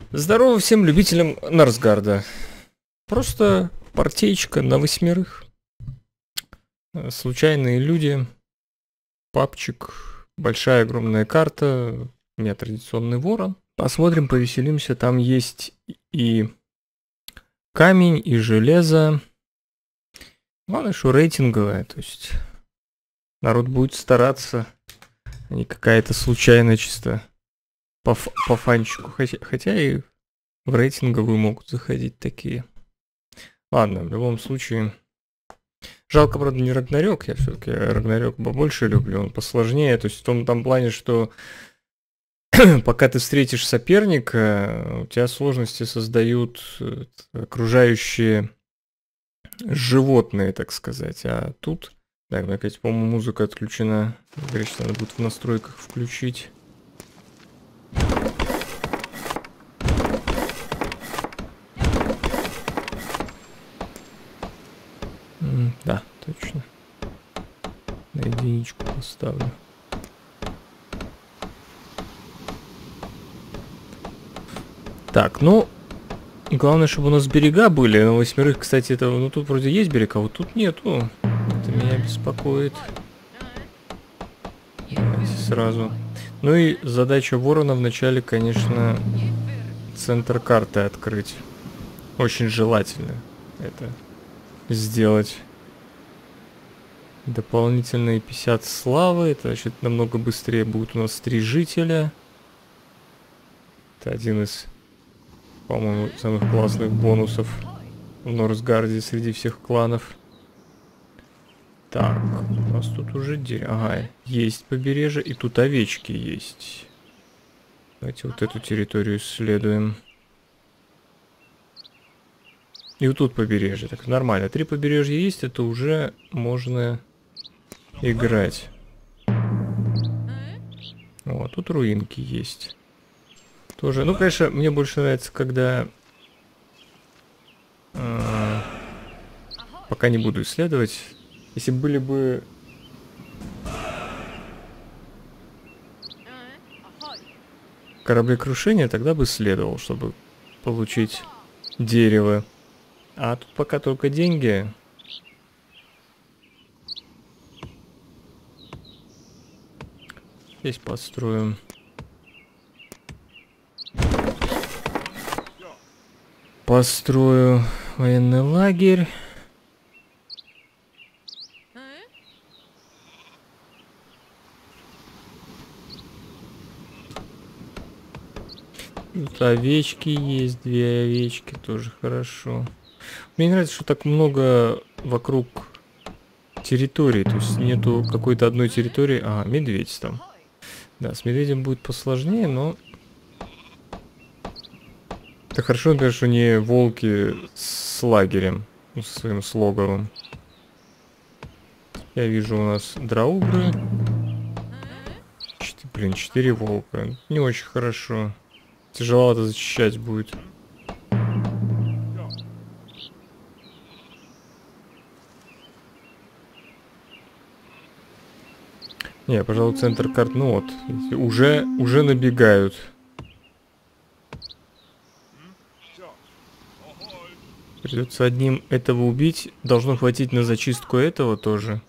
Здорово всем любителям Нарсгарда. Просто партеечка на 8. Случайные люди. Папчик. Большая огромная карта. У меня традиционный ворон. Посмотрим, повеселимся. Там есть и камень, и железо. Главное, что рейтинговая. То есть народ будет стараться. А не какая-то случайная чисто по фанчику. Хотя и в рейтинговую могут заходить такие. Ладно, в любом случае. Жалко, правда, не Рагнарёк. Я все-таки Рагнарёк побольше люблю. Он посложнее. То есть в том там плане, что пока ты встретишь соперника, у тебя сложности создают окружающие животные, так сказать. А тут... Так, опять, по-моему, музыка отключена. Говорит, что надо будет в настройках включить. Да, точно. На единичку поставлю. Так, ну... Главное, чтобы у нас берега были. На 8, кстати, это... Ну, тут вроде есть берег, а вот тут нету. Это меня беспокоит. Давайте сразу. Ну и задача ворона вначале, конечно, центр карты открыть. Очень желательно это сделать. Дополнительные 50 славы. Это значит намного быстрее будет у нас 3 жителя. Это один из, по-моему, самых классных бонусов в Норсгарде среди всех кланов. Так, у нас тут уже ага, есть побережье, и тут овечки есть. Давайте вот эту территорию исследуем. И вот тут побережье. Так, нормально. 3 побережья есть, это уже можно играть. Вот, тут руинки есть. Тоже, ну, конечно, мне больше нравится, когда... пока не буду исследовать. Если были бы... кораблекрушение, тогда бы исследовал, чтобы получить дерево. А тут пока только деньги. Здесь построим. Построю военный лагерь. Тут овечки есть, 2 овечки, тоже хорошо. Мне нравится, что так много вокруг территорий, то есть нету какой-то одной территории. А, медведь там. Да, с медведем будет посложнее, но... Это хорошо, например, что не волки с лагерем, ну, со своим слоговым. Я вижу у нас драугры. 4 волка. Не очень хорошо. Тяжеловато защищать будет. Не, пожалуй, центр карт. Ну вот, уже набегают. Придется одним этого убить. Должно хватить на зачистку этого тоже.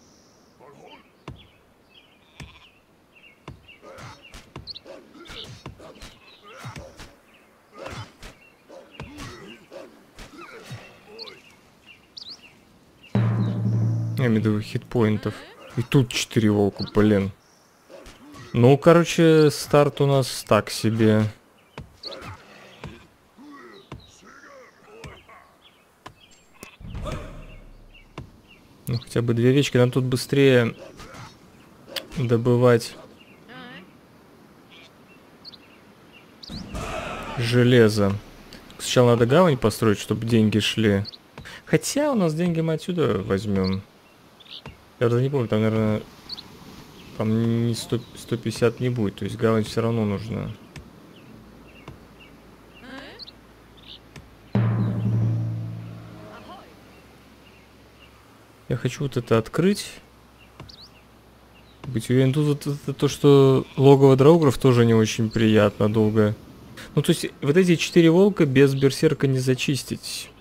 Я имею в виду хитпоинтов. И тут 4 волка, блин. Ну, короче, старт у нас так себе. Ну, хотя бы 2 овечки. Нам тут быстрее добывать железо. Сначала надо гавань построить, чтобы деньги шли. Хотя у нас деньги мы отсюда возьмем. Я даже не помню, там, наверное, там не 150 не будет. То есть гавань все равно нужна. Я хочу вот это открыть. Быть уверен, тут вот это то, что логово драугров тоже не очень приятно долго Ну, то есть, вот эти 4 волка без берсерка не зачистить.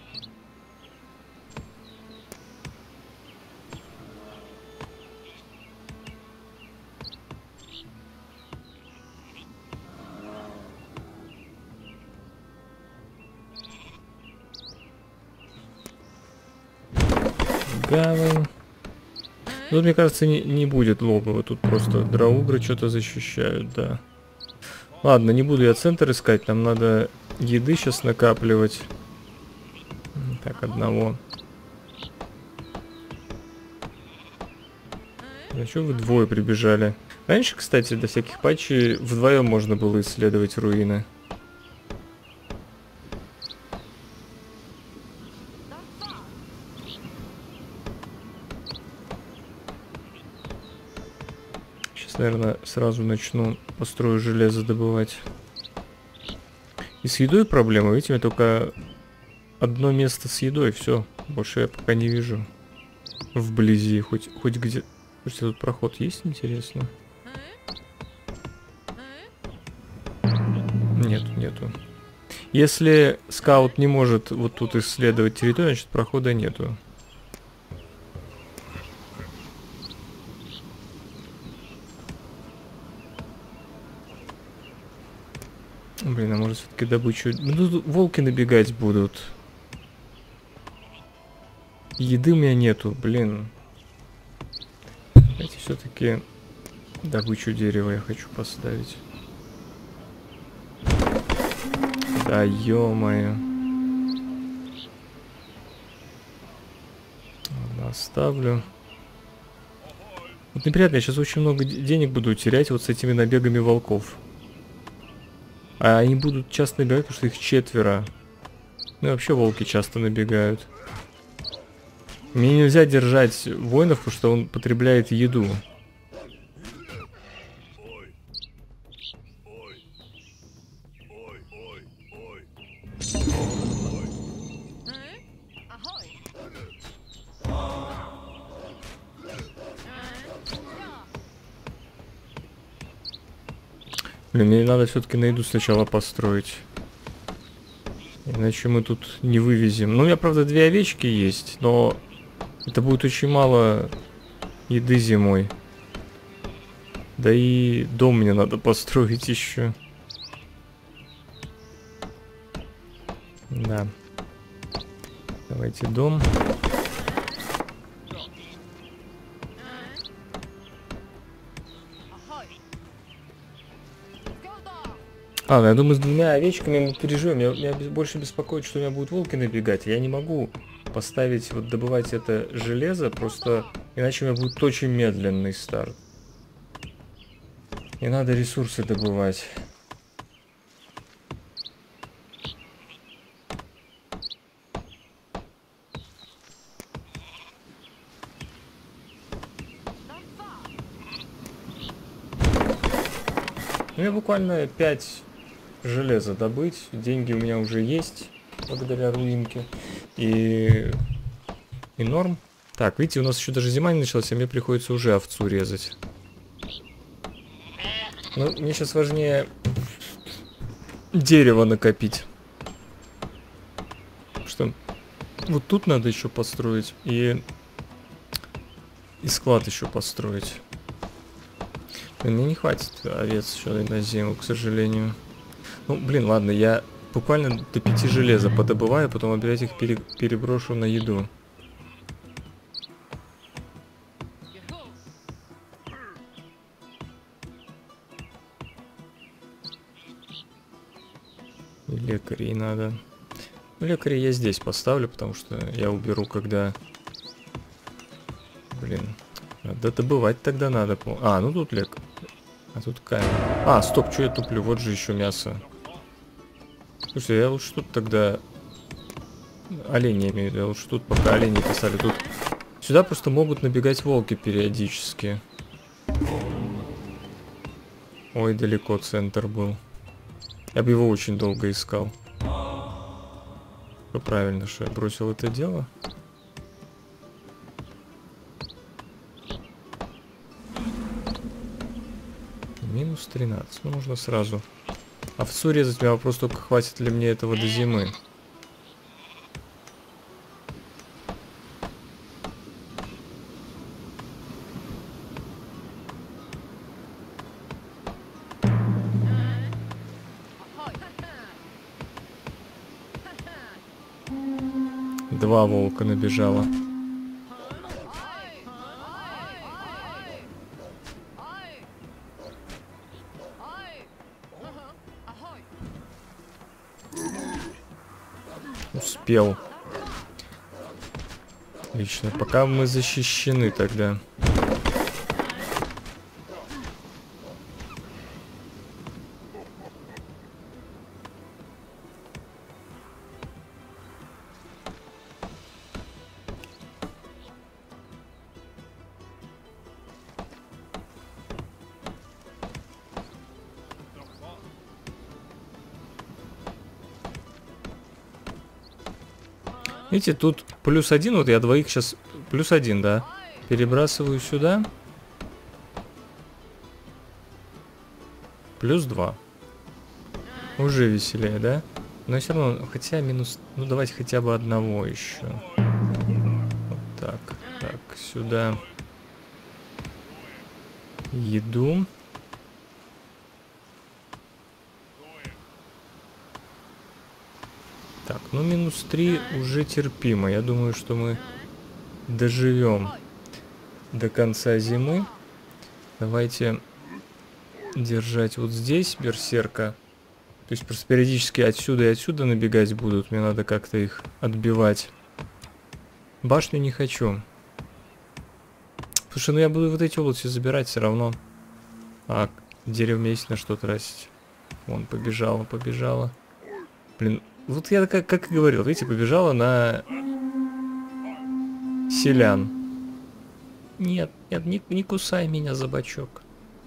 Гавань. Тут, мне кажется, не будет логова. Тут просто драугры что-то защищают, да. Ладно, не буду я центр искать. Нам надо еды сейчас накапливать. Так, одного. А чё вы двое прибежали? Раньше, кстати, до всяких патчей вдвоем можно было исследовать руины. Сейчас, наверное, сразу начну построю железо добывать. И с едой проблема. Видите, у меня только одно место с едой. Все, больше я пока не вижу. Вблизи, хоть где. Слушайте, тут проход есть, интересно? Нету. Если скаут не может вот тут исследовать территорию, значит прохода нету. Блин, а может все-таки добычу... Ну, тут волки набегать будут. Еды у меня нету, блин. Давайте все-таки добычу дерева я хочу поставить. Да ё-моё. Ладно, оставлю. Вот неприятно, я сейчас очень много денег буду терять вот с этими набегами волков. А они будут часто набегать, потому что их 4. Ну и вообще волки часто набегают. Мне нельзя держать воинов, потому что он потребляет еду. Блин, мне надо все-таки на еду сначала построить. Иначе мы тут не вывезем. Ну, у меня, правда, 2 овечки есть, но это будет очень мало еды зимой. Да и дом мне надо построить еще. Да. Давайте дом. А, ну я думаю, с 2 овечками мы переживем. Меня больше беспокоит, что у меня будут волки набегать. Я не могу поставить, вот добывать это железо, просто иначе у меня будет очень медленный старт. И надо ресурсы добывать. Ну, я буквально 5 железа добыть. Деньги у меня уже есть, благодаря руинке. И норм. Так, видите, у нас еще даже зима не началась, а мне приходится уже овцу резать. Ну, мне сейчас важнее дерево накопить. Что вот тут надо еще построить и склад еще построить. Мне не хватит овец еще на зиму, к сожалению. Ну, блин, ладно, я буквально до 5 железа подобываю, потом опять их переброшу на еду. И лекарей надо. Ну, лекарей я здесь поставлю, потому что я уберу, когда... Блин, надо добывать тогда надо. А, ну тут лекарь. А тут камень. А, стоп, что я туплю? Вот же еще мясо. Слушай, я лучше тут тогда... Оленей имею в виду. Я лучше тут пока оленей поставлю. Тут... Сюда просто могут набегать волки периодически. Ой, далеко центр был. Я бы его очень долго искал. Все правильно, что я бросил это дело. Минус 13. Ну, можно сразу Овцу резать, у меня вопрос только, хватит ли мне этого до зимы. Два волка набежало. Успел. Отлично. Пока мы защищены тогда. Видите, тут +1, вот я двоих сейчас... +1, да. Перебрасываю сюда. +2. Уже веселее, да? Но все равно, хотя минус... Ну, давайте хотя бы одного еще. Вот так. Так, сюда. Еду. Так, ну -3 уже терпимо. Я думаю, что мы доживем до конца зимы. Давайте держать вот здесь берсерка. То есть просто периодически отсюда и отсюда набегать будут. Мне надо как-то их отбивать. Башню не хочу. Слушай, ну я буду вот эти области забирать все равно. А, дерево есть на что тратить. Вон, побежала, побежала. Блин, вот я как и говорил, видите, побежала на селян. Нет, нет, не кусай меня за бочок.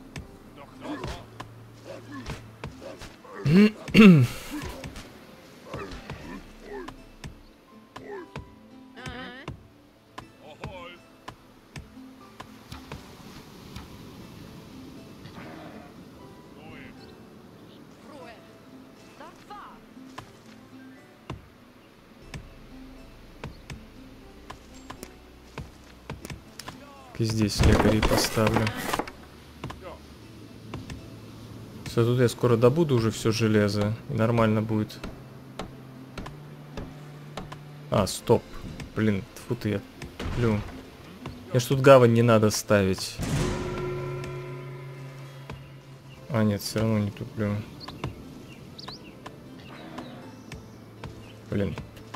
И здесь лекарей поставлю. Все, тут я скоро добуду уже все железо. И нормально будет. А, стоп. Блин, тьфу ты, я туплю. Я ж тут гавань не надо ставить. А, нет, все равно не туплю. Блин.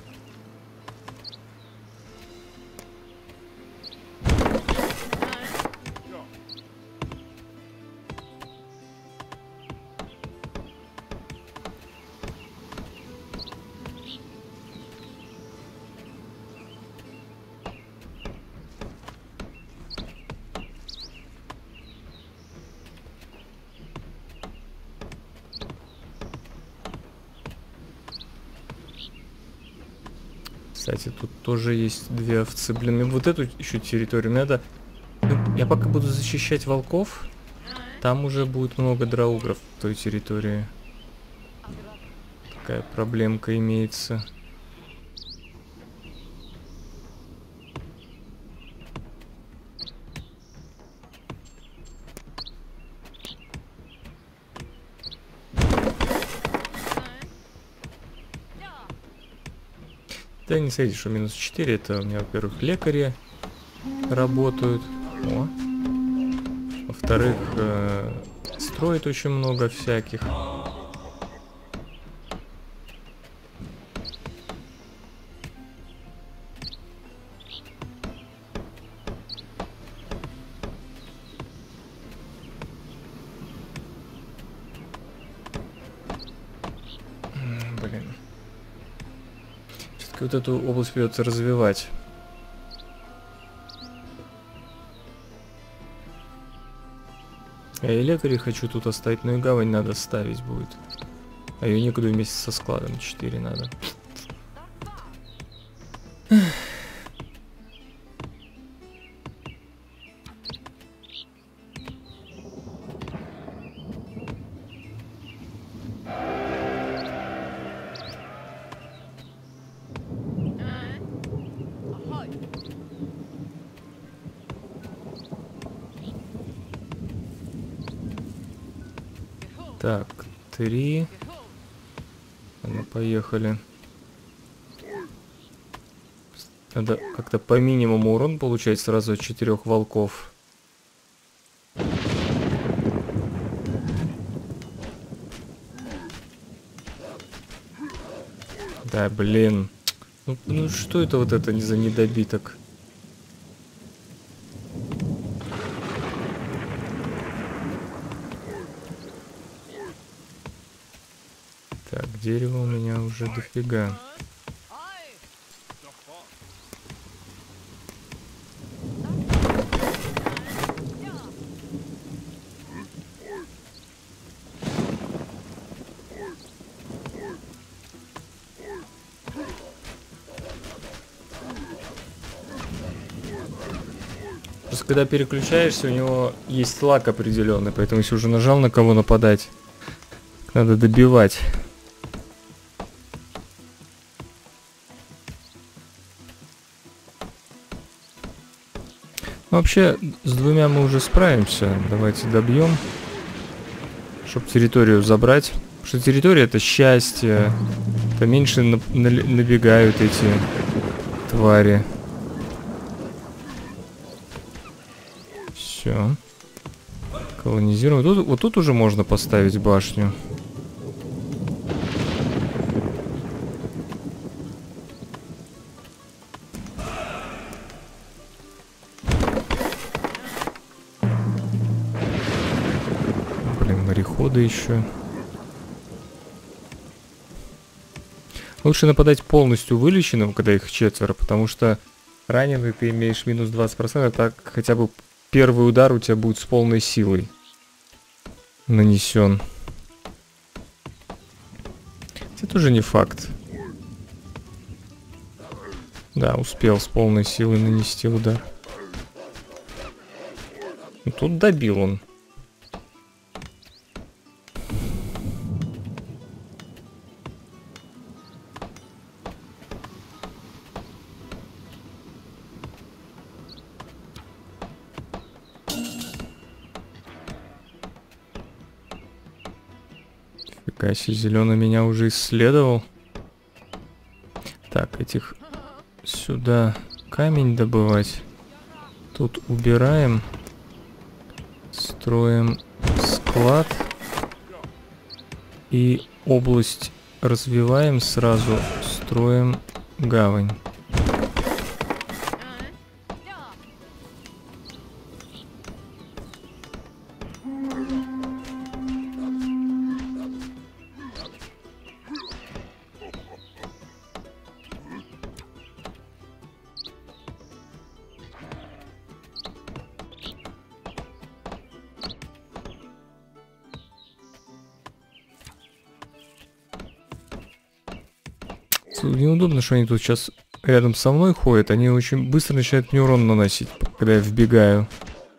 Кстати, тут тоже есть две овцы. Блин, мне вот эту еще территорию надо... Ну, я пока буду защищать волков. Там уже будет много драугров в той территории. Такая проблемка имеется. Да не сойди, что -4, это у меня, во-первых, лекари работают. О. Во-вторых, строит очень много всяких. Блин. Все-таки вот эту область придется развивать. Я и лекарей хочу тут оставить, но и гавань надо ставить будет. А ее некуда вместе со складом. 4 надо. Так, 3. Ну, поехали. Надо как-то по минимуму урон получать сразу от 4 волков. Да, блин. Ну что это вот это не за недобиток? Так, дерево у меня уже дофига. Просто когда переключаешься, у него есть лак определенный, поэтому если уже нажал на кого нападать, надо добивать. Ну, вообще, с 2 мы уже справимся. Давайте добьем, чтобы территорию забрать. Потому что территория — это счастье. Это меньше набегают эти твари. Все. Колонизируем. Вот тут уже можно поставить башню. Блин, мореходы еще. Лучше нападать полностью вылеченным, когда их 4, потому что раненый ты имеешь минус 20%, так хотя бы первый удар у тебя будет с полной силой нанесен. Это тоже не факт. Да, успел с полной силой нанести удар. Ну, тут добил он. Фига себе, зеленый меня уже исследовал. Так, этих сюда камень добывать. Тут убираем. Строим склад. И область развиваем сразу. Строим гавань. Неудобно, что они тут сейчас рядом со мной ходят. Они очень быстро начинают мне урон наносить, когда я вбегаю.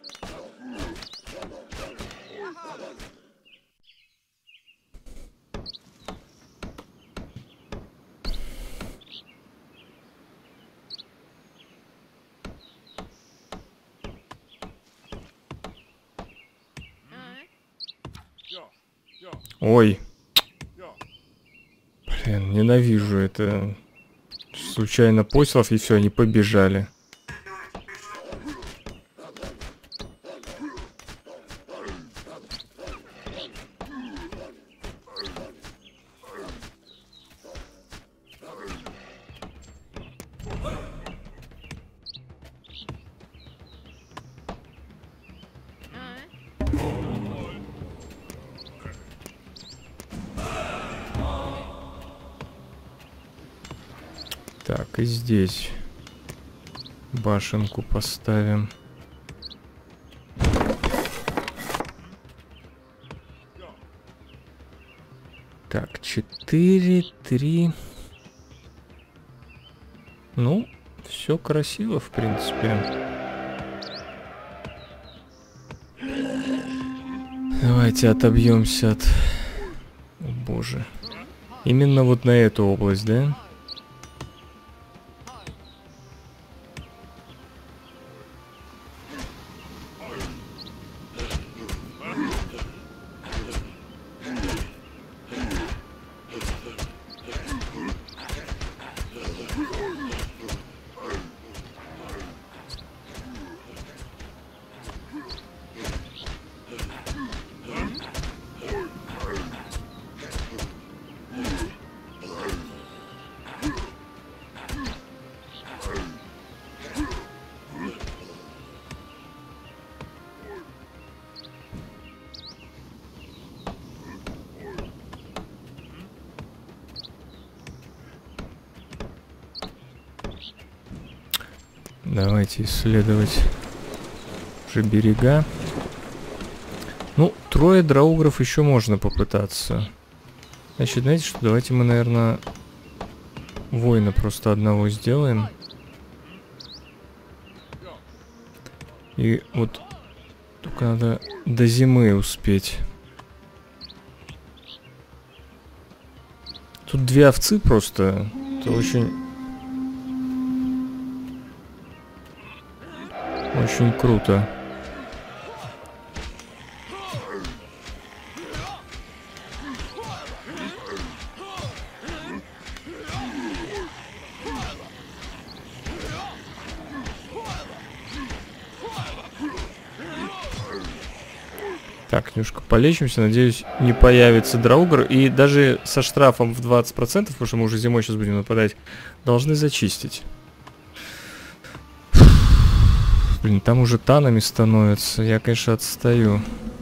Ой. Блин, ненавижу это. Случайно послав, и все, они побежали. Так, и здесь башенку поставим. Так, 4, 3. Ну, все красиво, в принципе. Давайте отобьемся от... О, боже. Именно вот на эту область, да? Давайте исследовать уже берега. Ну, 3 драугров еще можно попытаться. Значит, знаете что, давайте мы, наверное, воина просто одного сделаем. И вот только надо до зимы успеть. Тут 2 овцы просто. Это очень круто. Так, немножко полечимся. Надеюсь, не появится драугр. И даже со штрафом в 20%, потому что мы уже зимой сейчас будем нападать, должны зачистить. Блин, там уже танами становятся. Я, конечно, отстаю.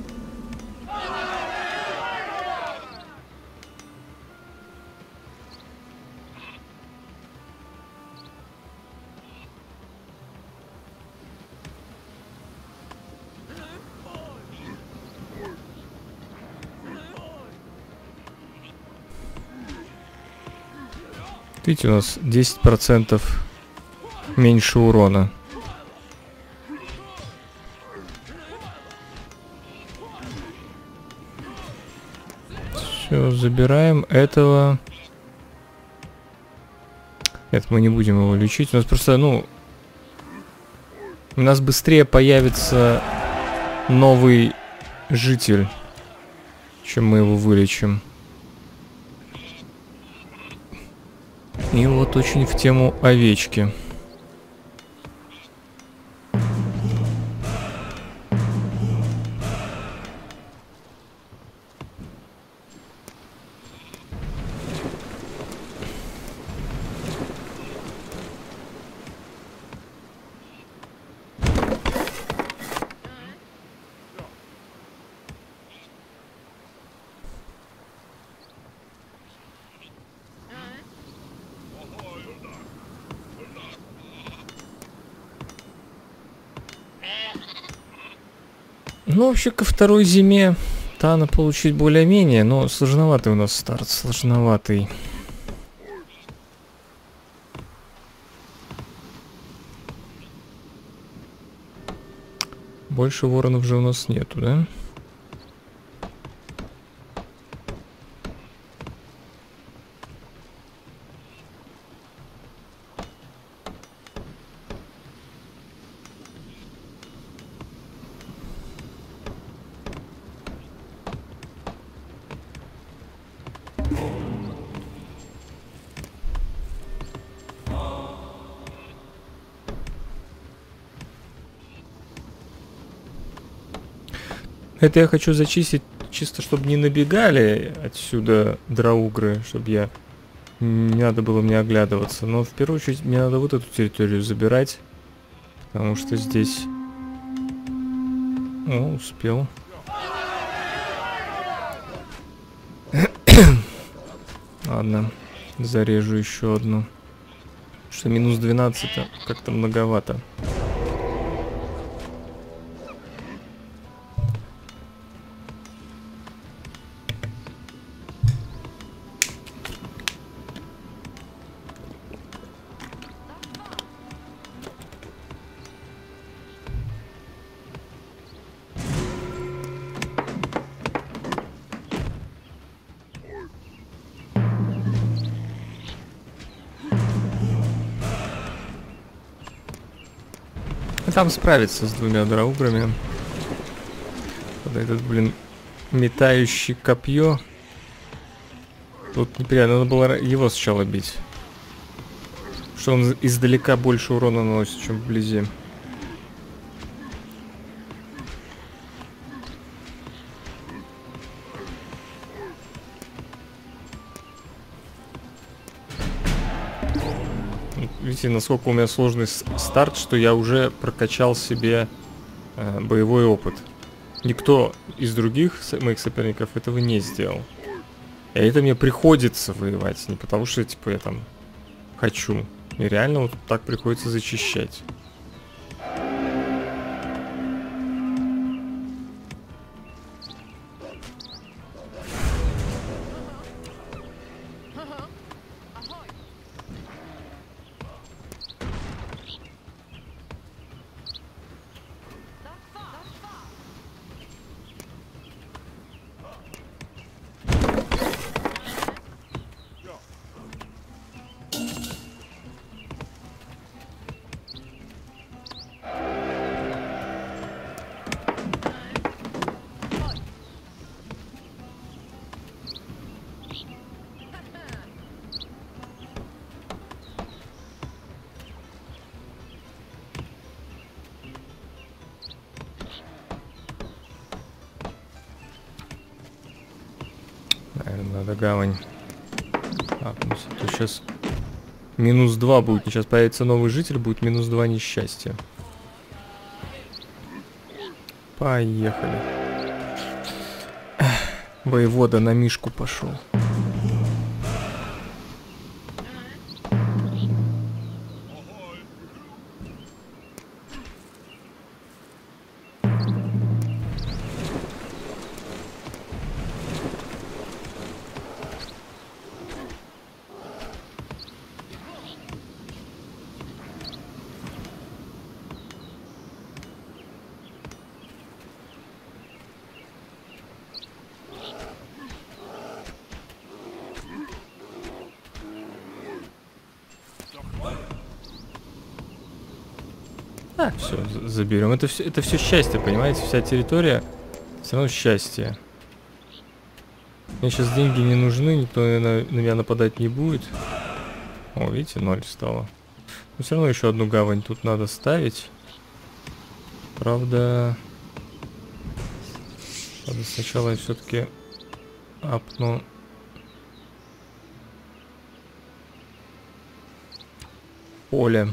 Видите, у нас 10% меньше урона. Все, забираем этого. Нет, мы не будем его лечить. У нас просто, ну... У нас быстрее появится новый житель, чем мы его вылечим. И вот очень в тему овечки. Ну, вообще, ко второй зиме Тана получить более-менее, но сложноватый у нас старт, сложноватый. Больше воронов же у нас нету, да? Это я хочу зачистить, чисто чтобы не набегали отсюда драугры, чтобы я не надо было мне оглядываться. Но в первую очередь мне надо вот эту территорию забирать, потому что здесь... О, успел. Ладно, зарежу еще одну. Что минус 12 как-то многовато. Там справиться с 2 драуграми. Вот этот, блин, метающий копье. Тут неприятно, надо было его сначала бить. Что он издалека больше урона наносит, чем вблизи. Видите, насколько у меня сложный старт, что я уже прокачал себе боевой опыт. Никто из других моих соперников этого не сделал. И это мне приходится воевать, не потому что, типа, я там хочу. Мне реально вот так приходится зачищать. Надо гавань. Ну, то сейчас -2 будет. Сейчас появится новый житель, будет -2 несчастья. Поехали. Воевода на Мишку пошел. Все, заберем. Это все счастье, понимаете? Вся территория все равно счастье. Мне сейчас деньги не нужны, никто на меня нападать не будет. О, видите, 0 стало. Но все равно еще одну гавань тут надо ставить. Правда, сначала я все-таки апну. Поле.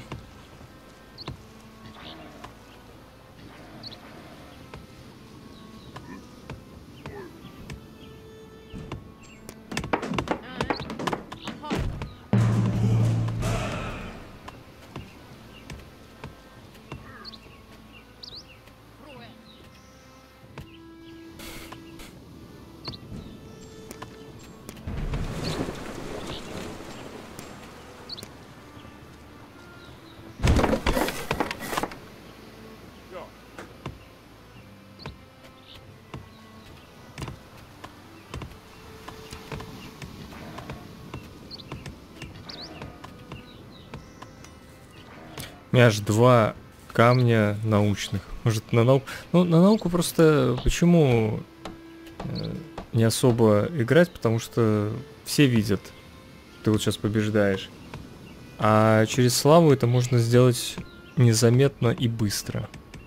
У меня аж 2 камня научных. Может, на науку... Ну, на науку просто почему не особо играть, потому что все видят, ты вот сейчас побеждаешь. А через славу это можно сделать незаметно и быстро.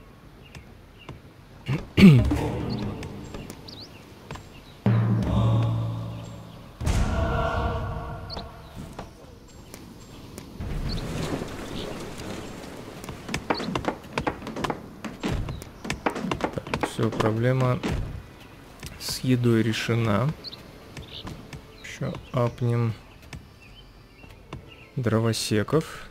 Все, проблема с едой решена. Еще апнем дровосеков.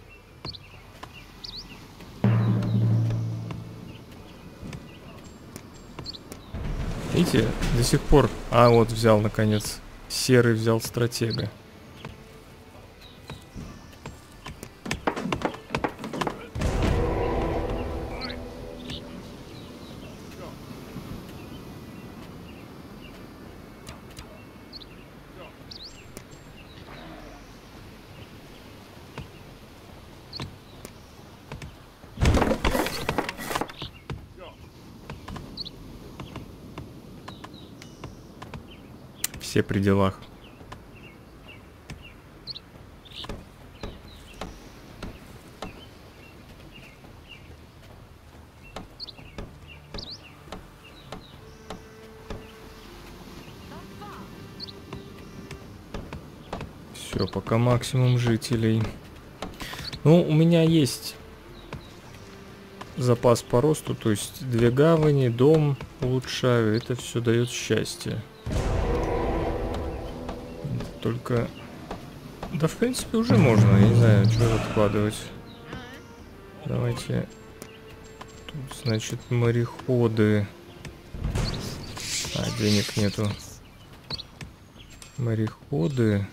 Видите, до сих пор... А, вот взял, наконец. Серый взял стратега. Все при делах. Все, пока максимум жителей. Ну, у меня есть запас по росту, то есть 2 гавани, дом улучшаю. Это все дает счастье. Только... Да, в принципе, уже можно. Я не знаю, что откладывать. Давайте... Тут, значит, мореходы. А, денег нету. Мореходы.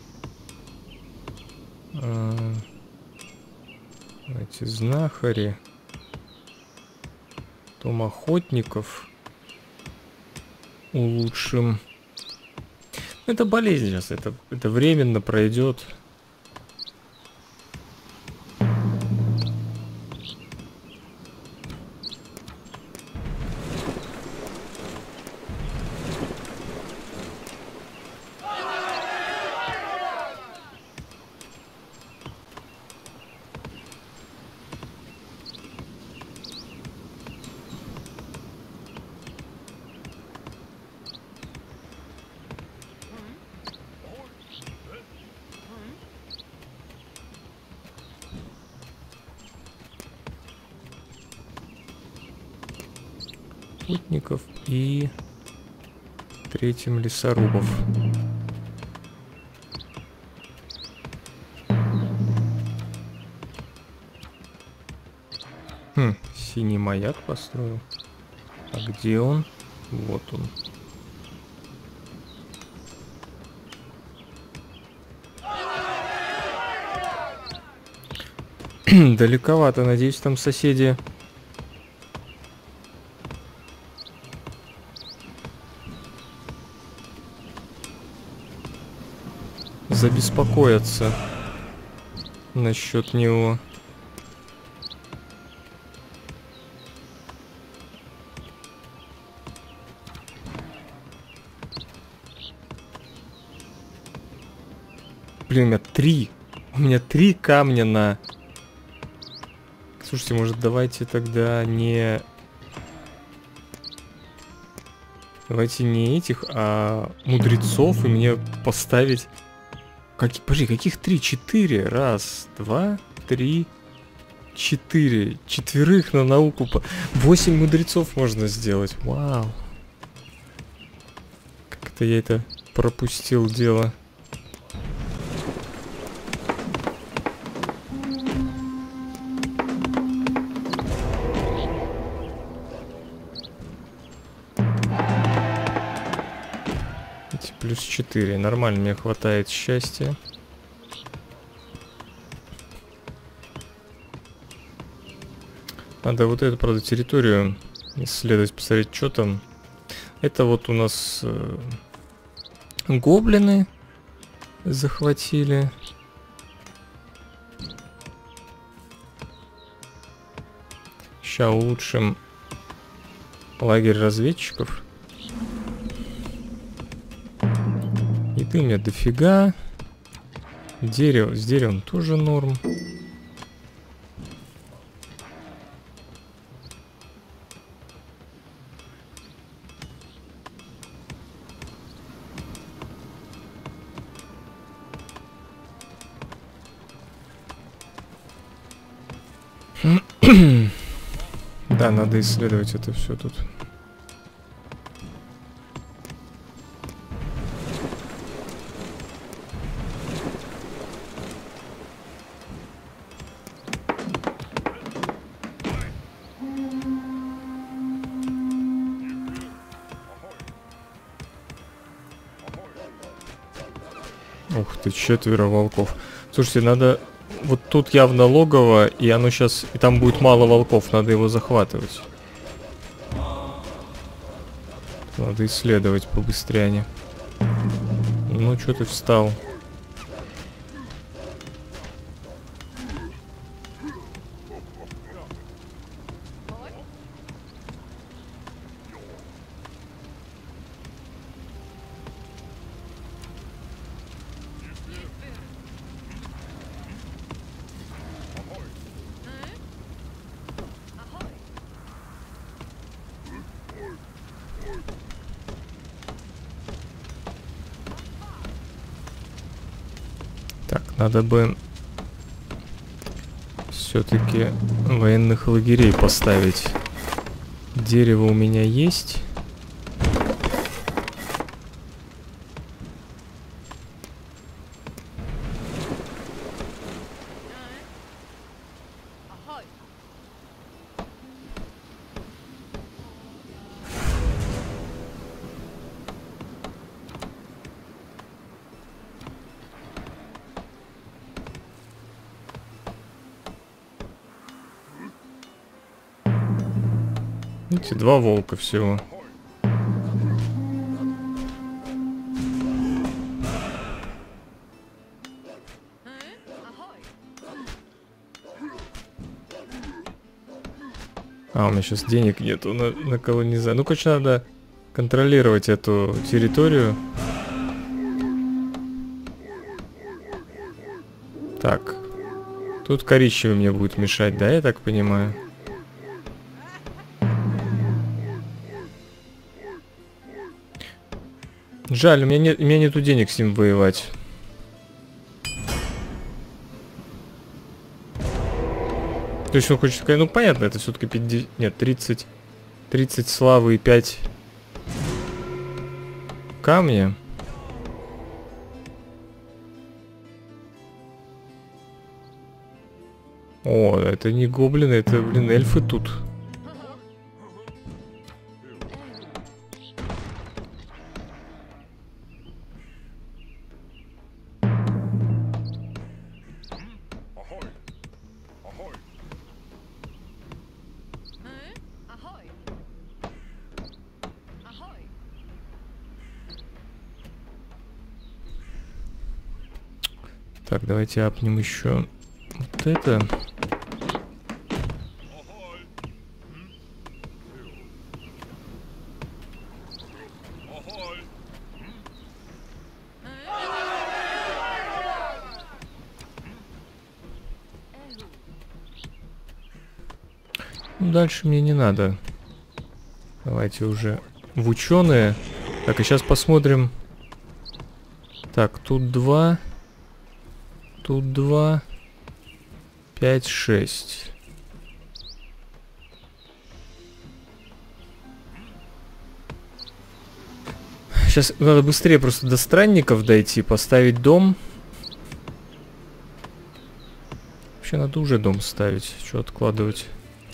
Эти знахари. Том охотников. Улучшим. Это болезнь сейчас, это временно пройдет. путников и третьим лесорубов. Синий маяк построил. А где он? Вот он. Далековато, надеюсь, там соседи забеспокоятся насчет него. Блин, у меня три камня на... Слушайте, может, давайте тогда не... Давайте не этих, а мудрецов, и мне поставить... Подожди, каких 3? 4. Раз, два, три, 4. Четверых на науку. 8 мудрецов можно сделать. Вау. Как-то я это пропустил дело. Плюс 4. Нормально, мне хватает счастья. Надо вот эту, правда, территорию исследовать, посмотреть, что там. Это вот у нас гоблины захватили. Сейчас улучшим лагерь разведчиков. Еды у меня дофига. Дерево, с деревом тоже норм. Да, надо исследовать это все тут. Ух ты, 4 волков. Слушайте, надо... Вот тут явно логово, и оно сейчас... И там будет мало волков, надо его захватывать. Надо исследовать побыстрее. Ну, что ты встал? Так, надо бы все-таки военных лагерей поставить. Дерево у меня есть. Видите, 2 волка всего. А, у меня сейчас денег нету на колонизацию. Ну, короче, надо контролировать эту территорию. Так. Тут коричневый мне будет мешать, да, я так понимаю? Жаль, у меня нету денег с ним воевать. То есть он хочет сказать, ну понятно, это все-таки 50... Нет, 30... 30 славы и 5 камня. О, это не гоблины, это, блин, эльфы тут. Так, давайте апнем еще вот это. Ну, дальше мне не надо. Давайте уже в ученые. Так, и сейчас посмотрим. Так, тут 2. Тут 2. 5, 6. Сейчас надо быстрее просто до странников дойти, поставить дом. Вообще надо уже дом ставить. Что откладывать?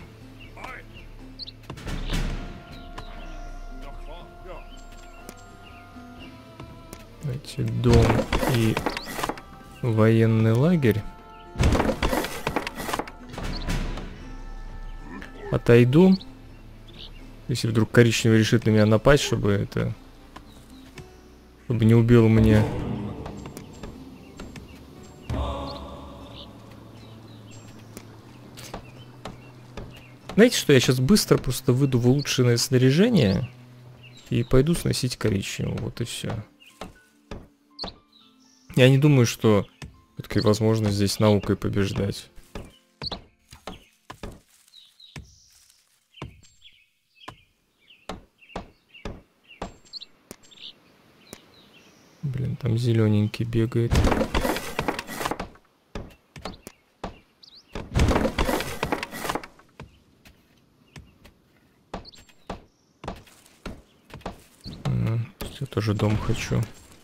Давайте дом и военный лагерь. Отойду. Если вдруг коричневый решит на меня напасть, чтобы это... Чтобы не убил мне... Знаете что, я сейчас быстро просто выйду в улучшенное снаряжение и пойду сносить коричневого. Вот и все. Я не думаю, что все-таки возможно здесь наукой побеждать. Блин, там зелененький бегает. Я тоже дом хочу.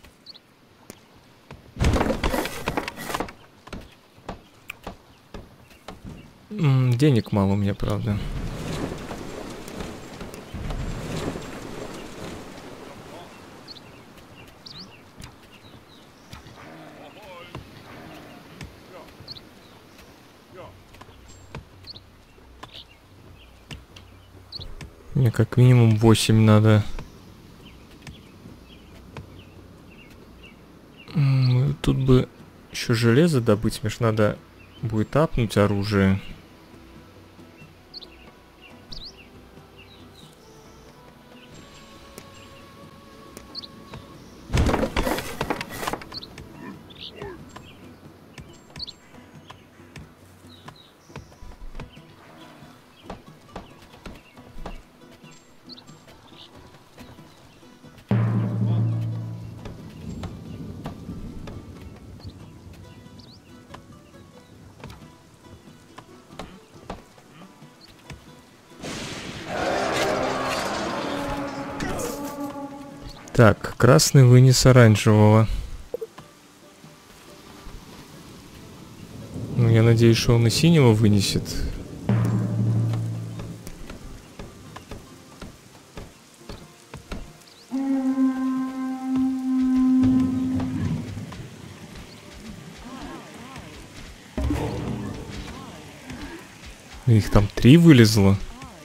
Денег мало у меня, правда. Мне как минимум 8 надо. Тут бы еще железо добыть, мне ж надо будет апнуть оружие. Так, красный вынес оранжевого. Ну, я надеюсь, что он и синего вынесет. Их там 3 вылезло.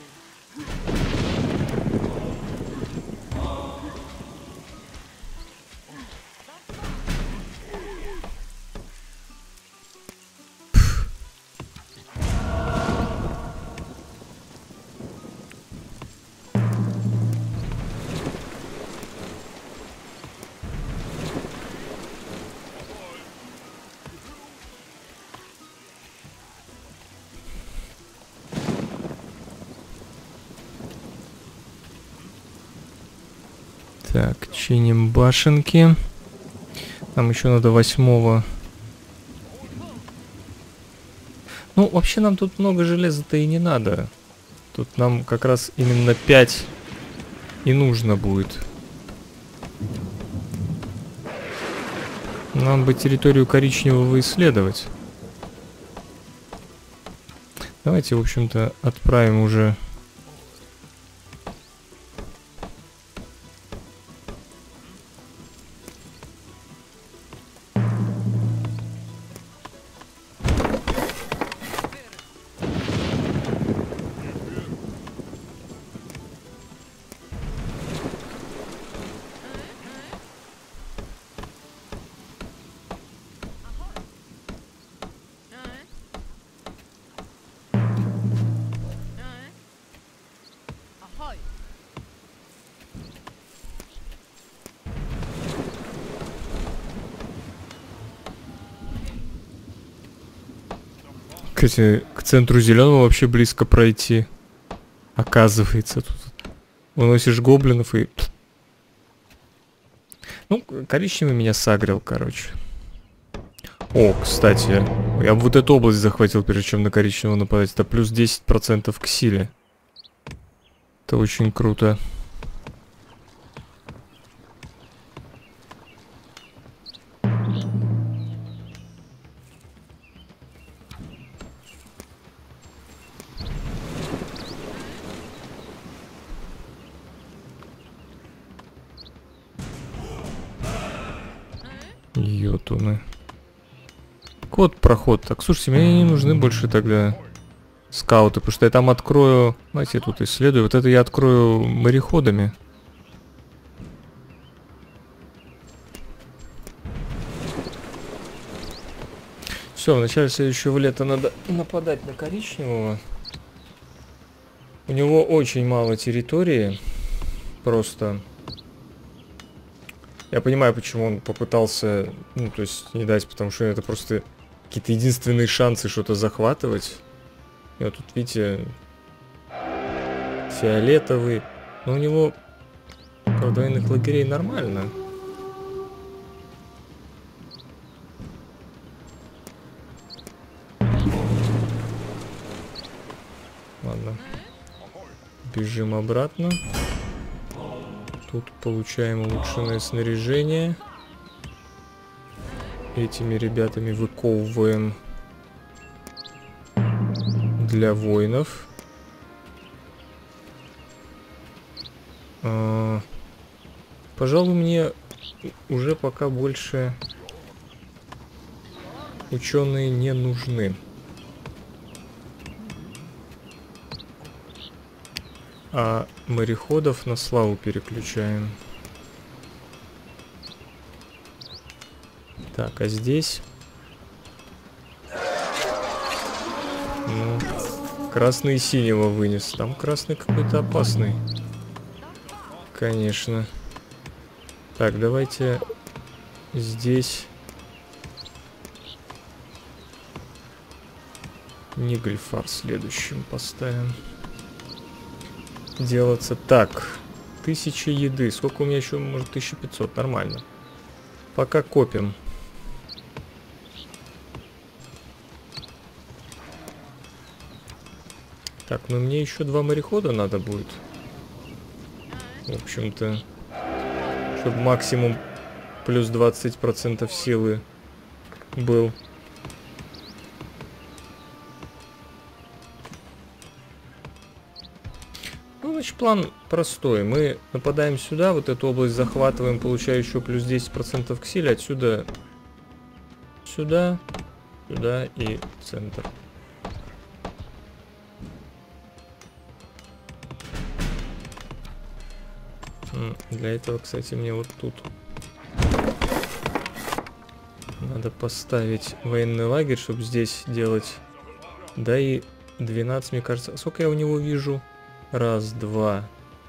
Так, чиним башенки. Нам еще надо 8-го. Ну, вообще нам тут много железа-то и не надо. Тут нам как раз именно 5 и нужно будет. Нам бы территорию коричневого исследовать. Давайте, в общем-то, отправим уже... К центру зеленого вообще близко пройти. Оказывается, тут выносишь гоблинов и... Ну, коричневый меня сагрил, короче. О, кстати, я бы вот эту область захватил, прежде чем на коричневого нападать. Это плюс 10% к силе. Это очень круто. Йотуны. Вот проход. Так, слушайте, мне не нужны больше тогда скауты, потому что я там открою... Давайте я тут исследую. Вот это я открою мореходами. Все, в начале следующего лета надо нападать на коричневого. У него очень мало территории. Просто... Я понимаю, почему он попытался, ну, то есть не дать, потому что это просто какие-то единственные шансы что-то захватывать. И вот тут, видите, фиолетовый. Но у него, правда, военных лагерей нормально. Ладно. Бежим обратно. Тут получаем улучшенное снаряжение. Этими ребятами выковываем для воинов. Пожалуй, мне уже пока больше ученые не нужны. А мореходов на славу переключаем. Так, а здесь... Ну, красный и синего вынес. Там красный какой-то опасный. Конечно. Так, давайте здесь... Нигльфар следующим поставим. Делаться. Так, 1000 еды. Сколько у меня еще? Может, 1500. Нормально. Пока копим. Так, ну мне еще 2 морехода надо будет. В общем-то, чтобы максимум плюс 20% силы был. Ну, значит, план простой. Мы нападаем сюда, вот эту область захватываем, получая еще плюс 10% к силе. Отсюда сюда, сюда и центр. Для этого, кстати, мне вот тут надо поставить военный лагерь, чтобы здесь делать. Да и 12, мне кажется. Сколько я у него вижу? Раз, два.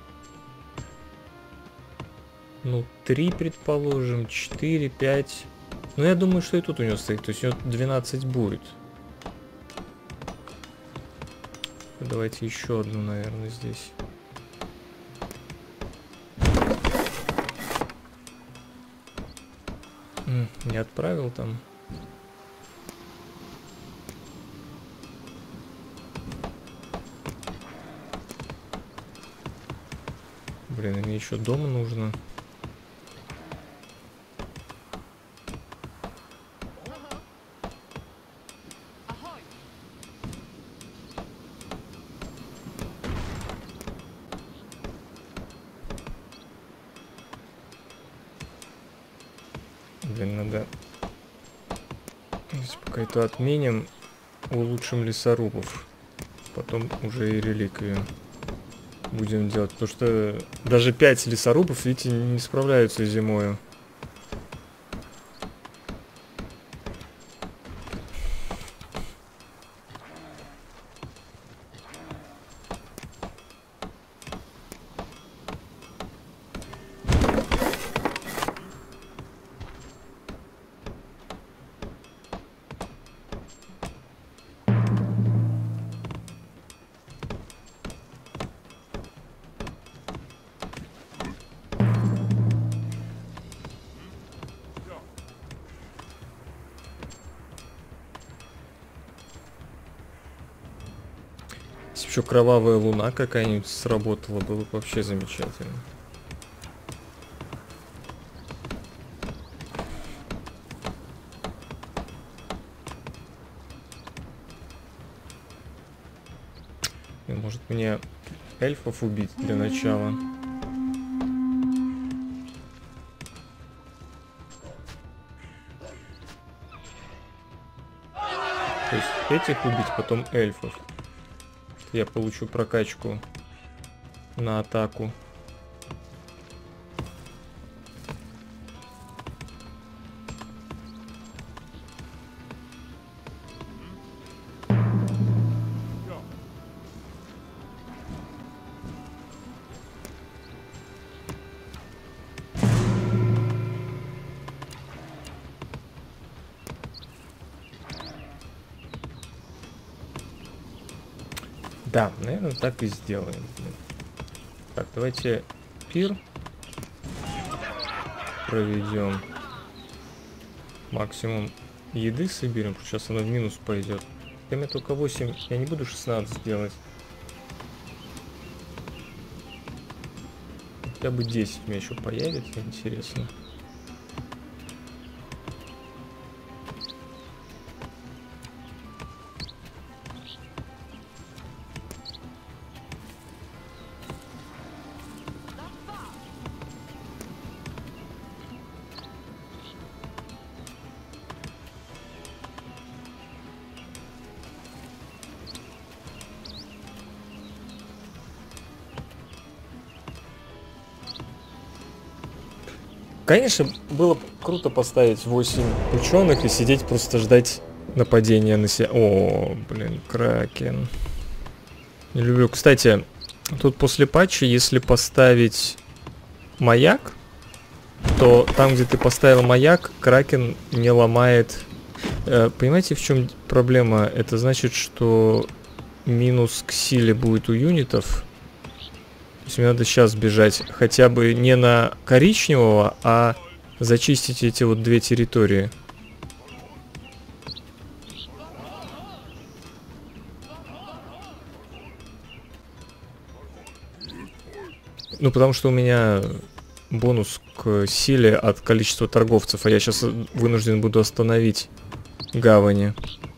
Ну, 3, предположим. 4, 5. Ну, я думаю, что и тут у него стоит. То есть у него 12 будет. Давайте еще одну, наверное, здесь. Не отправил там. блин, мне еще дома нужно. Блин, надо... Здесь пока это отменим, улучшим лесорубов. Потом уже и реликвию будем делать. Потому что даже 5 лесорубов, видите, не справляются зимою. Если еще кровавая луна какая-нибудь сработала, было бы вообще замечательно. И может мне эльфов убить для начала? То есть этих убить, потом эльфов. Я получу прокачку на атаку. Да, наверное, так и сделаем. Так, давайте пир проведем. Максимум еды соберем, потому что сейчас она в минус пойдет. У меня только 8, я не буду 16 делать. Хотя бы 10 у меня еще появится, интересно. Конечно, было бы круто поставить 8 ученых и сидеть просто ждать нападения на себя. О, блин, кракен. Не люблю. Кстати, тут после патча, если поставить маяк, то там, где ты поставил маяк, кракен не ломает. Понимаете, в чем проблема? Это значит, что минус к силе будет у юнитов. То есть мне надо сейчас бежать хотя бы не на коричневого, а зачистить эти вот две территории. Ну, потому что у меня бонус к силе от количества торговцев, а я сейчас вынужден буду остановить гавани.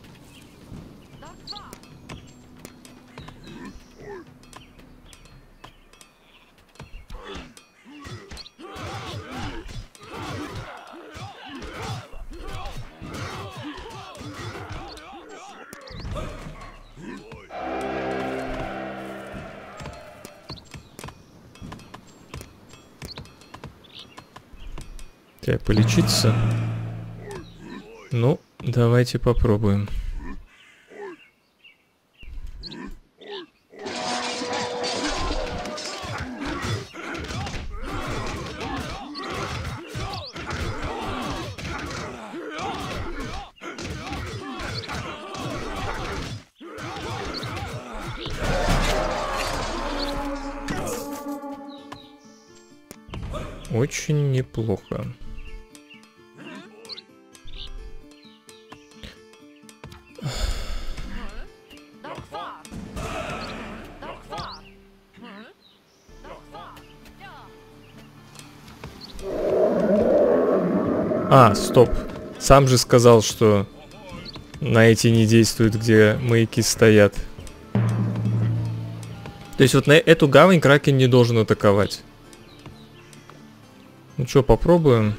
Так, полечиться. Ну, давайте попробуем. Очень неплохо. А, стоп. Сам же сказал, что на эти не действуют, где маяки стоят. То есть вот на эту гавань кракен не должен атаковать. Ну что, попробуем.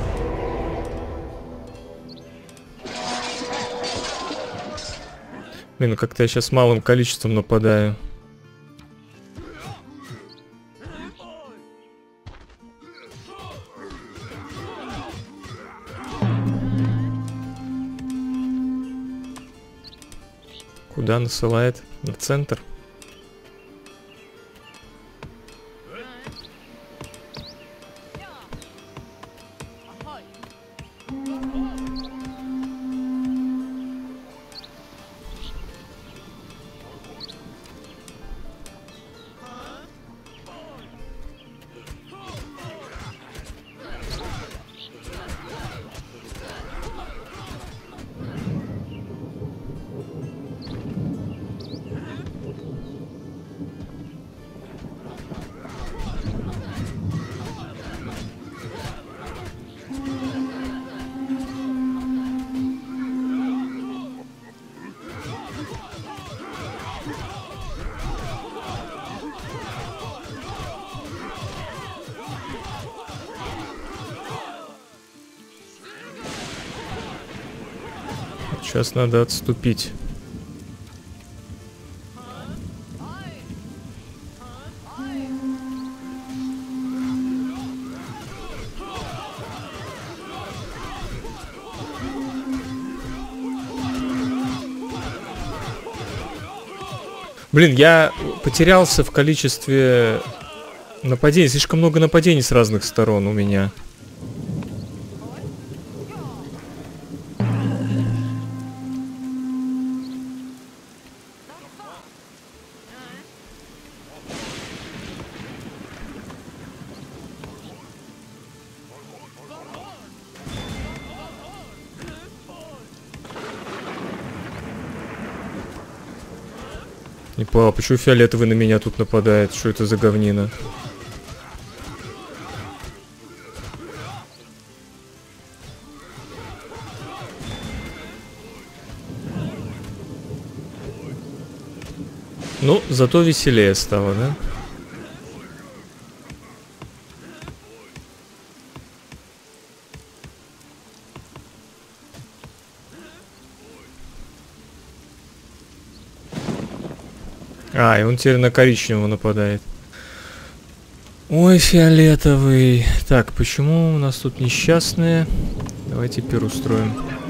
Блин, ну как-то я сейчас малым количеством нападаю. Куда насылает? На центр. Сейчас надо отступить. Блин, я потерялся в количестве нападений. Слишком много нападений с разных сторон у меня. Не понял, почему фиолетовый на меня тут нападает? Что это за говнина? Ну, зато веселее стало, да? А, и он теперь на коричневого нападает. Ой, фиолетовый. Так, почему у нас тут несчастные? Давайте пир устроим.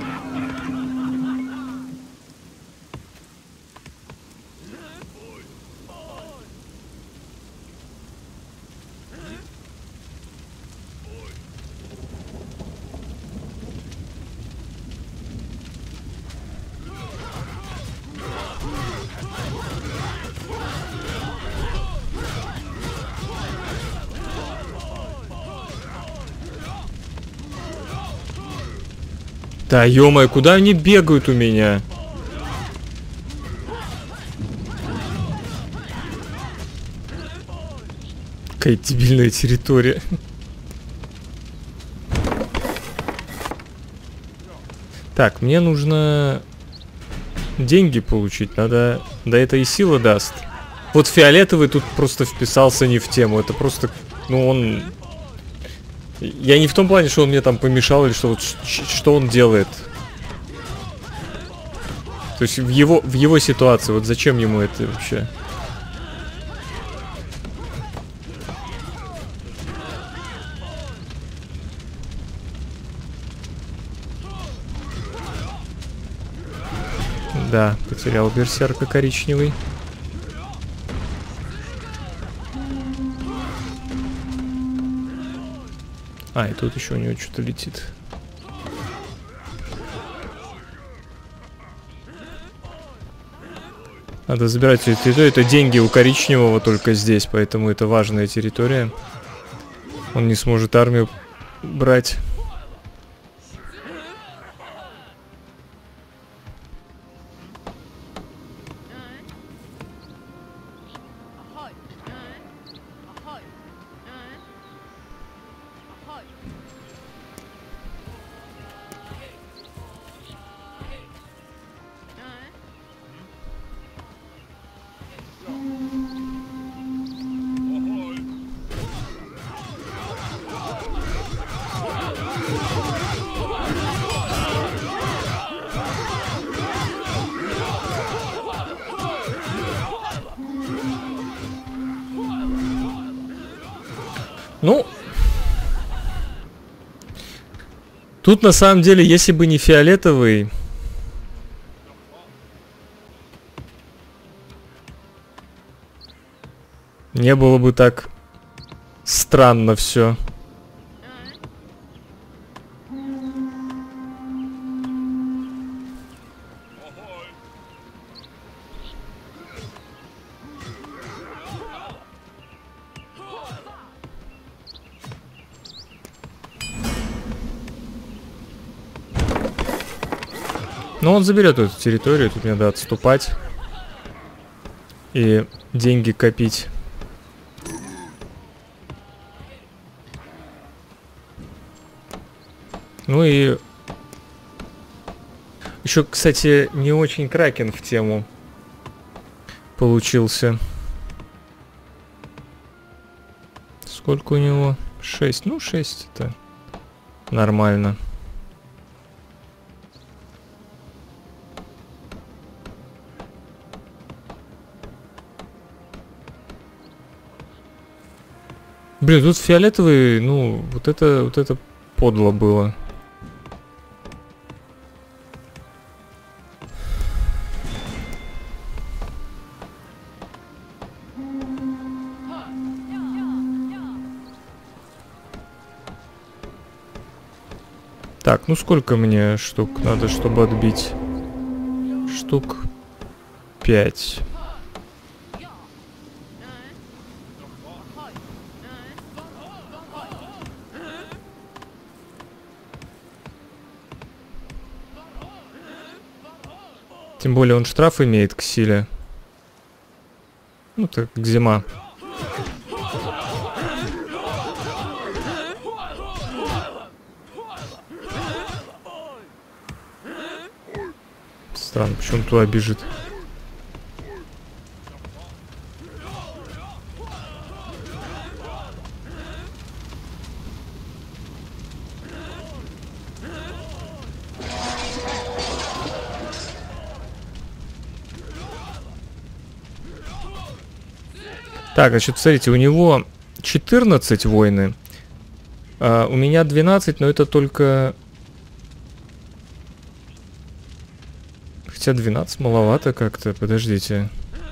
Да, ё-моё, куда они бегают у меня? Какая дебильная территория. Так, мне нужно деньги получить. Надо... Да это и сила даст. Вот фиолетовый тут просто вписался не в тему. Это просто... Ну, он... Я не в том плане, что он мне там помешал или что, вот, что он делает. То есть в его ситуации, вот зачем ему это вообще? Да, потерял берсерка коричневый. А, и тут еще у него что-то летит. Надо забирать эту территорию. Это деньги у коричневого только здесь, поэтому это важная территория. Он не сможет армию брать. Ну, тут на самом деле, если бы не фиолетовый, не было бы так странно все. Но он заберет эту территорию, тут мне надо отступать и деньги копить. Ну и еще, кстати, не очень кракен в тему получился. Сколько у него? 6. Ну, 6 это нормально. Блин, тут фиолетовый, ну, вот это подло было. Так, ну сколько мне штук надо, чтобы отбить? Штук 5. Тем более он штраф имеет к силе. Ну так, к зима. Странно, почему он туда бежит. Так, значит, смотрите, у него 14 войны. А у меня 12, но это только... Хотя 12 маловато как-то, подождите.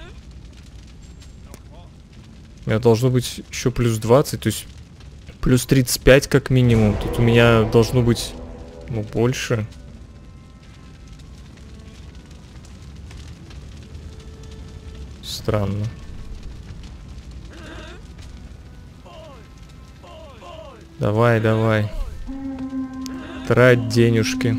У меня должно быть еще плюс 20, то есть плюс 35 как минимум. Тут у меня должно быть, ну, больше. Странно. Давай, давай. Трать денежки.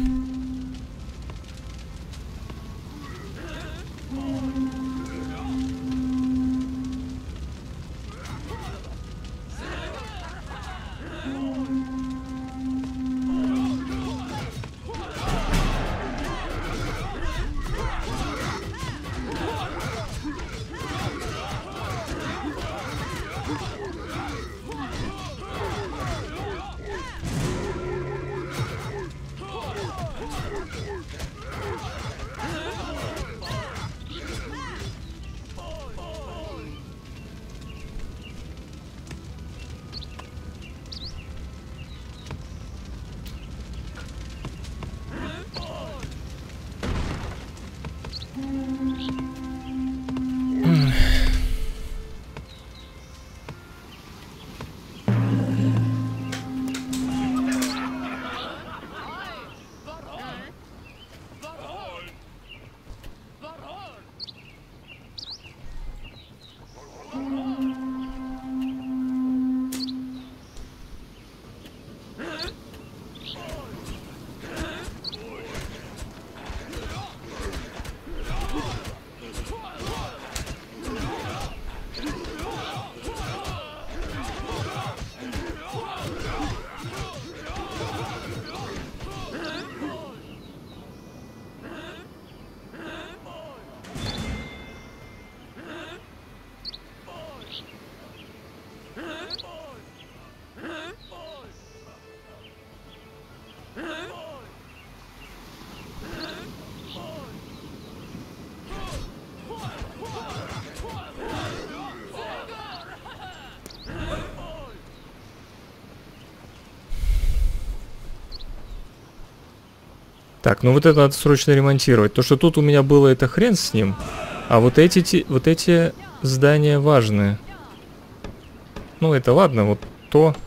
Так, ну вот это надо срочно ремонтировать. То, что тут у меня было, это хрен с ним. А вот эти здания важные. Ну, это ладно, вот то...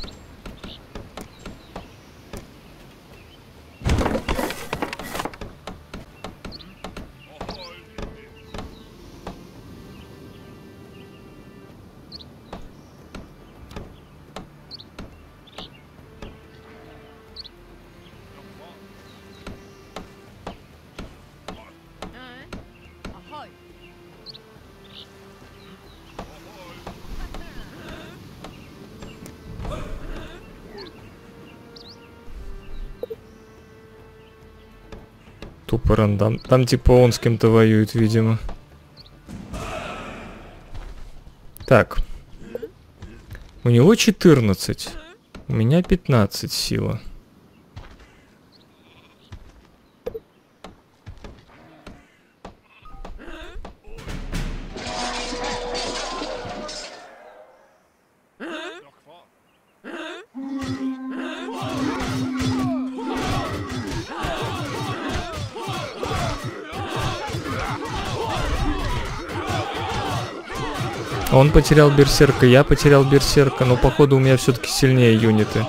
Тупо рандом. Там типа он с кем-то воюет, видимо. Так. У него 14. У меня 15 сила. Он потерял берсерка, я потерял берсерка, но походу у меня все-таки сильнее юниты.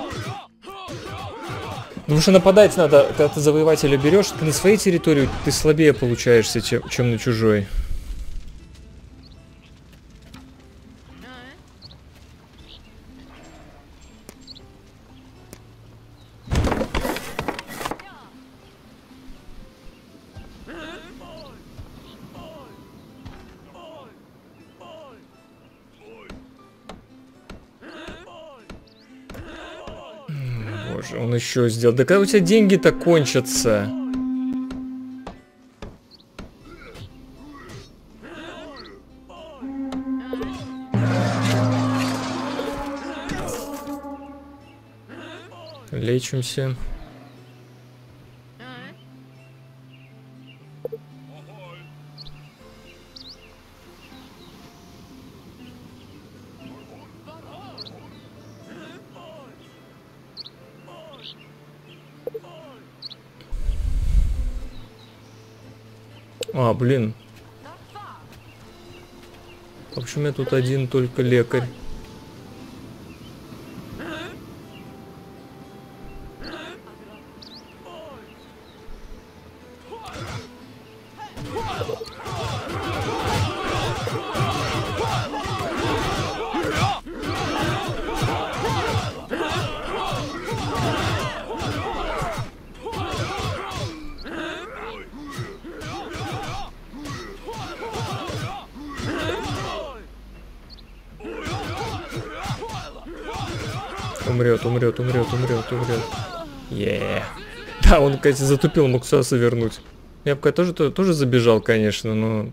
Потому что нападать надо, когда ты завоевателя берешь, ты на своей территории ты слабее получаешься, чем на чужой. Боже, он еще сделал. Да когда у тебя деньги-то кончатся? Лечимся. А, блин. В общем, я тут один только лекарь. Умрет, умрет, умрет, умрет, умрет. Да, он, кстати, затупил, мог сюда вернуть. Я бы тоже забежал, конечно, но...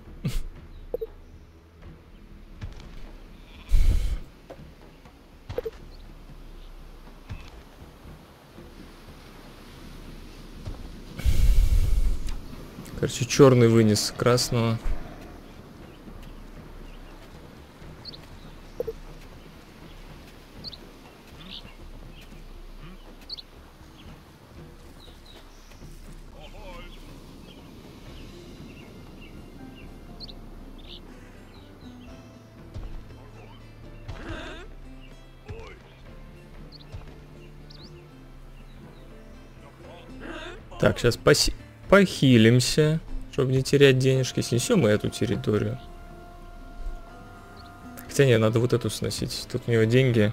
Короче, черный вынес красного. Так, сейчас похилимся, чтобы не терять денежки. Снесем и эту территорию. Хотя не, надо вот эту сносить. Тут у него деньги.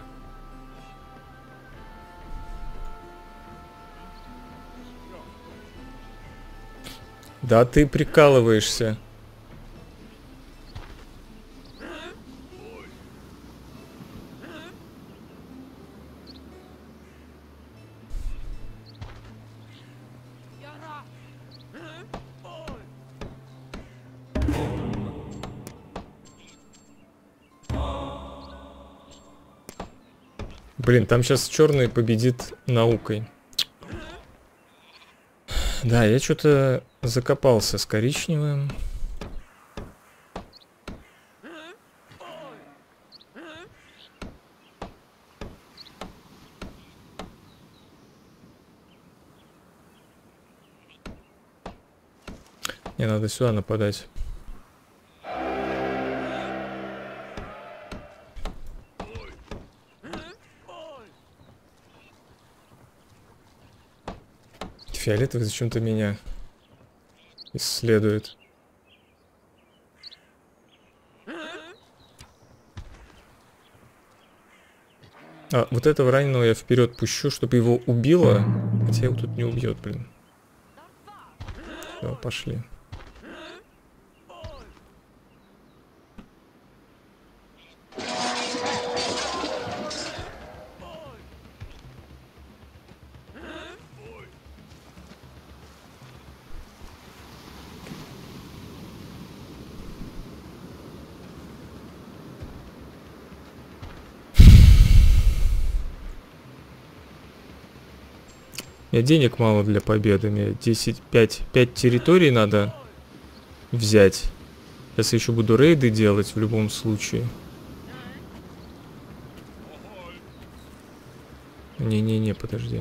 Да ты прикалываешься. Блин, там сейчас черный победит наукой. Да, я что-то закопался с коричневым. Мне надо сюда нападать. Фиолетовый зачем-то меня исследует. А, вот этого раненого я вперед пущу, чтобы его убило. Хотя его тут не убьет, блин. Все, пошли. У меня денег мало для победы. Мне 5 территорий надо взять. Сейчас я еще буду рейды делать в любом случае. Не-не-не, подожди.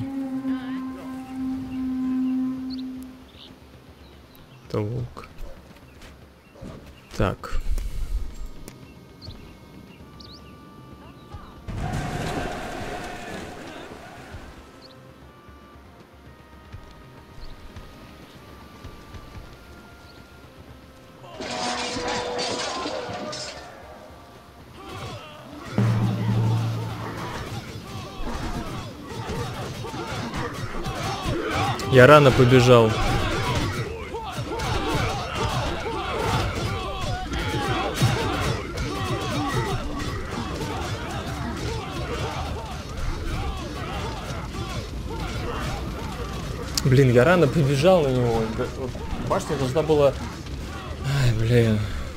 Это волк. Так. Я рано побежал. Блин, я рано побежал на него. Башня должна была... Ай, блин.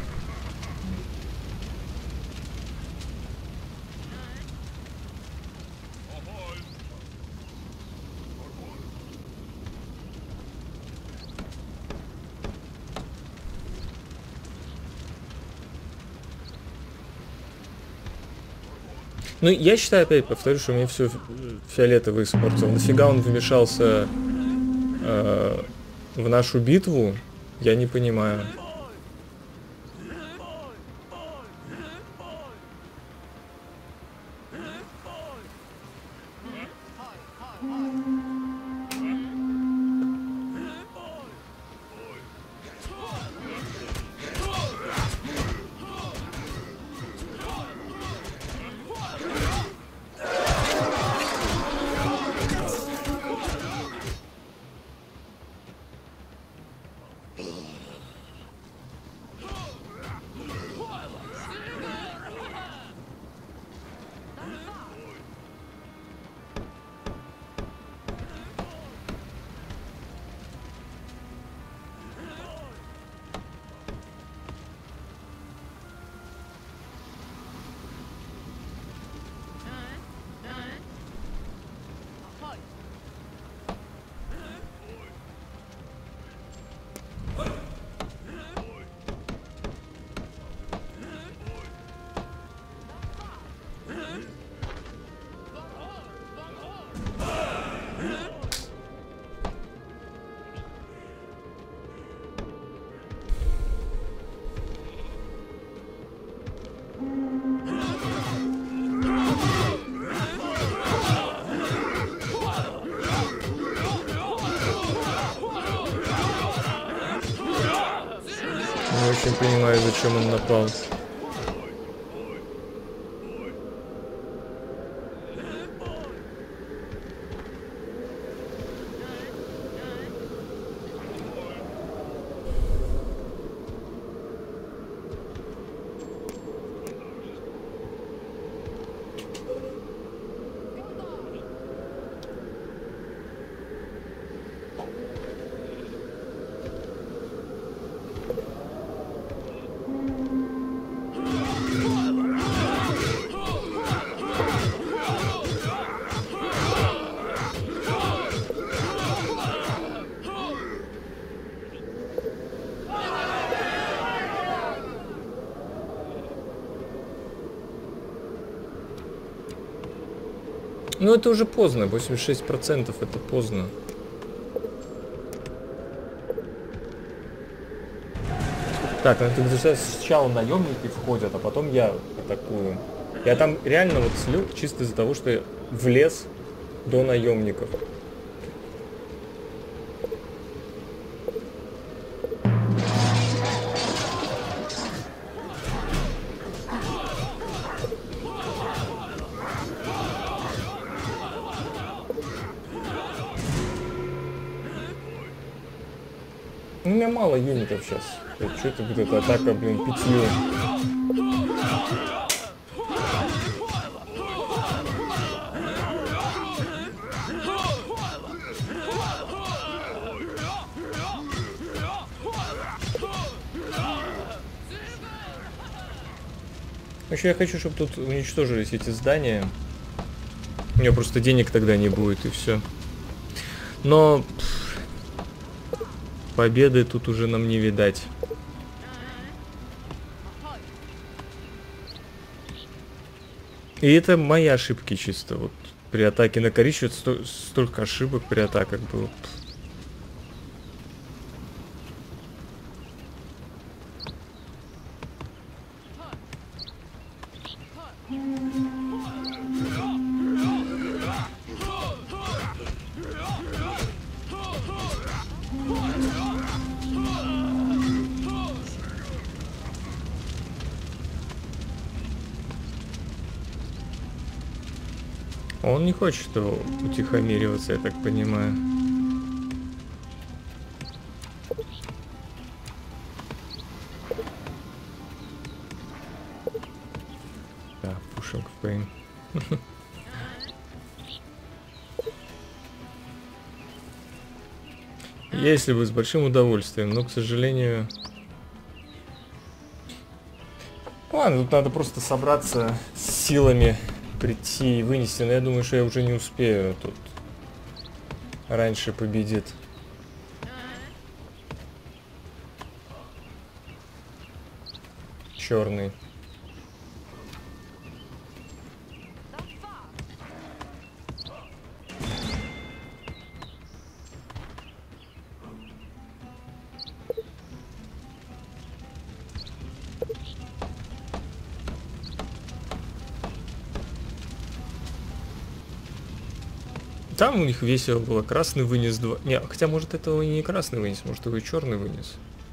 Ну, я считаю, опять повторю, что мне все фиолетовый испортил. Нафига он вмешался в нашу битву, я не понимаю. Не очень понимаю, зачем он напал. Ну это уже поздно, 86% это поздно. Так, ну это сначала наемники входят, а потом я атакую. Я там реально вот слег чисто из-за того, что я влез до наемников. У меня мало юнитов сейчас. Что-то вот эта атака, блин, петлю. Еще я хочу, чтобы тут уничтожились эти здания. У меня просто денег тогда не будет, и все. Но победы тут уже нам не видать. И это мои ошибки чисто. Вот при атаке на коричневый столько ошибок при атаках было. Он не хочет его утихомириваться, я так понимаю. Да, pushing pain. Если бы с большим удовольствием, но, к сожалению... Ладно, тут надо просто собраться с силами, прийти и вынести. Но я думаю, что я уже не успею. Тут раньше победит. Черный. Там у них весело было. Красный вынес 2. Не, хотя может этого и не красный вынес, может его и черный вынес.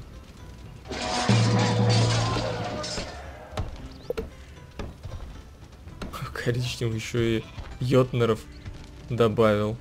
Коричневый еще и йотнеров добавил.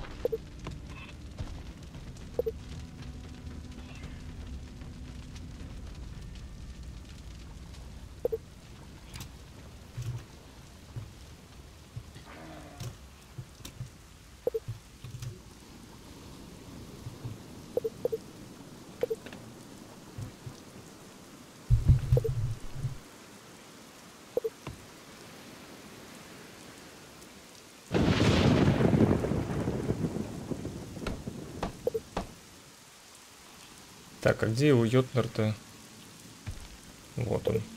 Так, а где его йотнер-то? Вот он.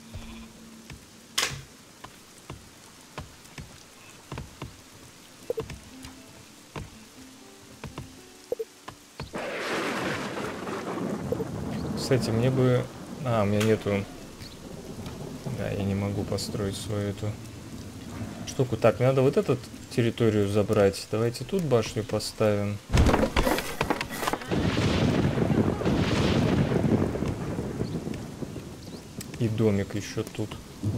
Кстати, мне бы... А, у меня нету... Да, я не могу построить свою эту штуку. Так, мне надо вот эту территорию забрать. Давайте тут башню поставим. И домик еще тут.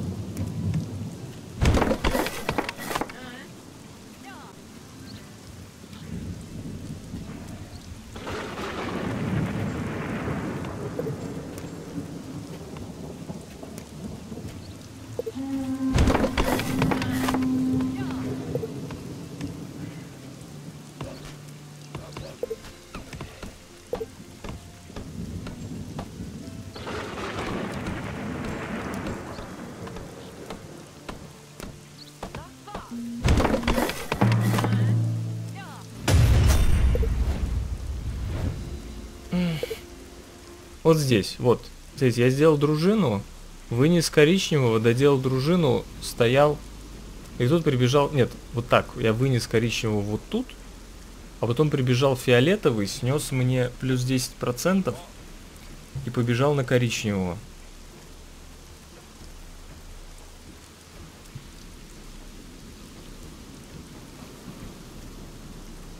Вот здесь, вот. Здесь я сделал дружину, вынес коричневого, доделал дружину, стоял. И тут прибежал... Нет, вот так. Я вынес коричневого вот тут, а потом прибежал фиолетовый, снес мне плюс 10% и побежал на коричневого.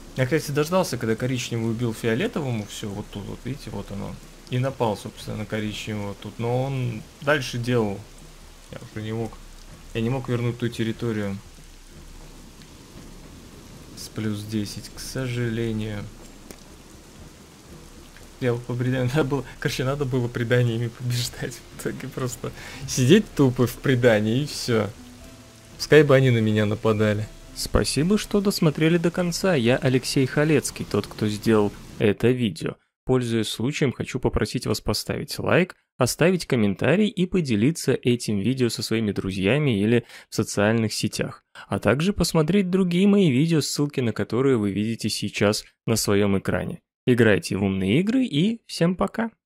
Я, кстати, дождался, когда коричневый убил фиолетовому, все, вот тут, вот видите, вот оно. И напал, собственно, на коричневого тут. Но он дальше делал. Я уже не мог. Я не мог вернуть ту территорию. С плюс 10, к сожалению. Я вот по преданию, надо было преданиями побеждать. В итоге просто сидеть тупо в предании и все. Пускай бы они на меня нападали. Спасибо, что досмотрели до конца. Я Алексей Халецкий, тот, кто сделал это видео. Пользуясь случаем, хочу попросить вас поставить лайк, оставить комментарий и поделиться этим видео со своими друзьями или в социальных сетях, а также посмотреть другие мои видео, ссылки на которые вы видите сейчас на своем экране. Играйте в умные игры и всем пока!